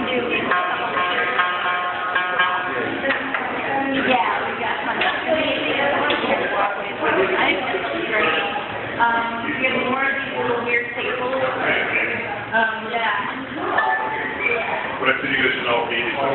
Yeah, we got fun. I think this is great. We have more of these little weird tables. Yeah. But I think you guys should all be